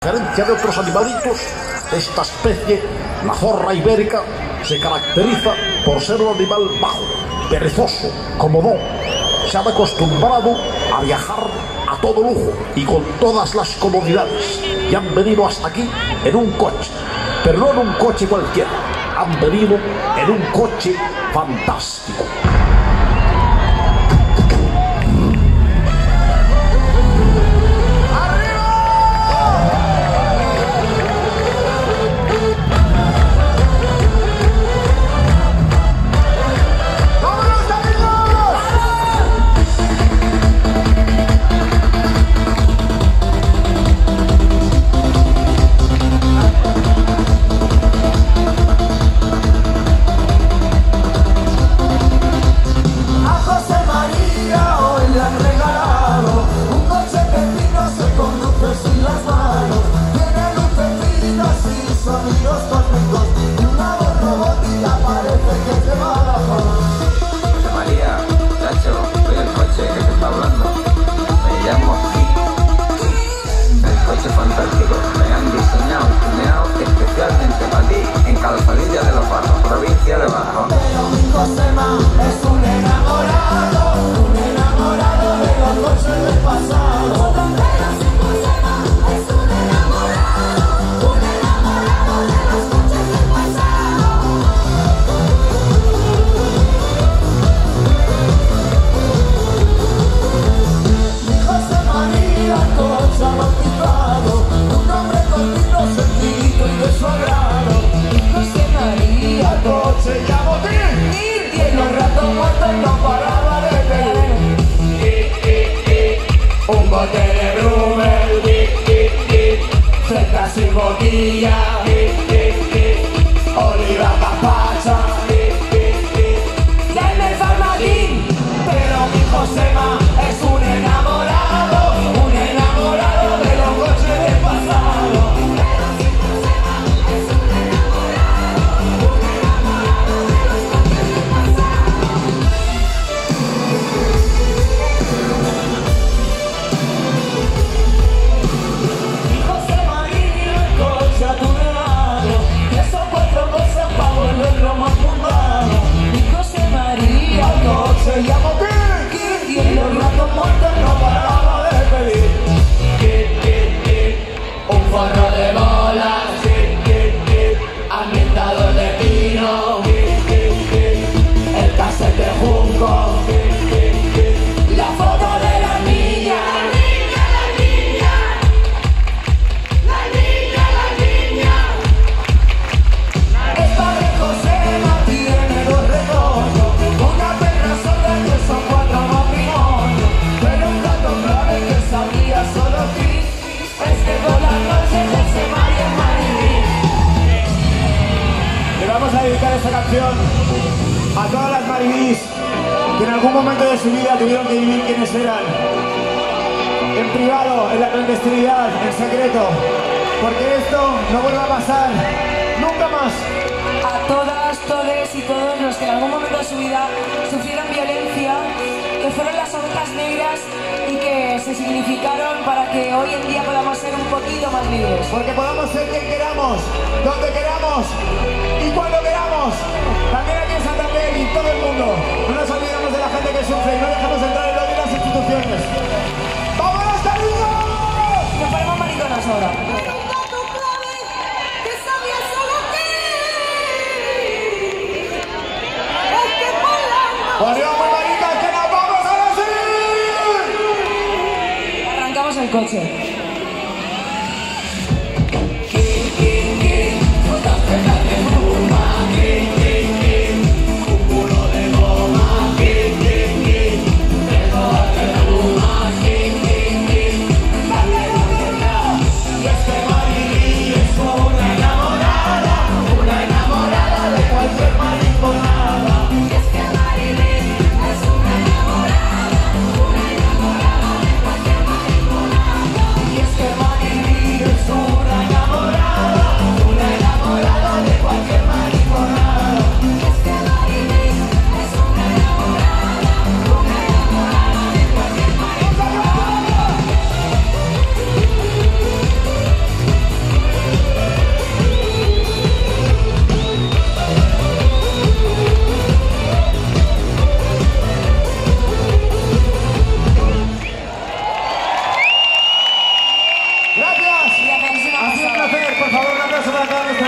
diferencia de otros animalitos, esta especie, la zorra ibérica, se caracteriza por ser un animal bajo, perezoso, comodón. Se han acostumbrado a viajar a todo lujo y con todas las comodidades. Y han venido hasta aquí en un coche, pero no en un coche cualquiera. Han venido en un coche fantástico. Oliva papacha, denme el farmaquín, pero mi Josema es un enamorado de los coches del pasado. Pero mi Josema es un enamorado de los coches del pasado. Mi José María, el coche a tu más fundado. Mi José María, se llama Kid, y en los ratos muertos no paraba de pedir un forro de bolas, ambientador de pino, el cassette de junco, la foto de la niña. Vamos a dedicar esta canción a todas las maribís que en algún momento de su vida tuvieron que vivir quienes eran, en privado, en la clandestinidad, en secreto, porque esto no vuelva a pasar nunca más. A todas, todes y todos los que en algún momento de su vida sufrieron violencia, que fueron las ovejas negras y que se significaron para que hoy en día podamos ser un poquito más libres. Porque podamos ser quien queramos, donde queramos y cuando queramos. También aquí en Santander y en todo el mundo. No nos olvidemos de la gente que sufre y no dejemos entrar el odio en las instituciones. ¡Vámonos, cariños! Nos ponemos mariconas ahora. ¡Adiós, muy maricas, que nos vamos ahora sí! Arrancamos el coche.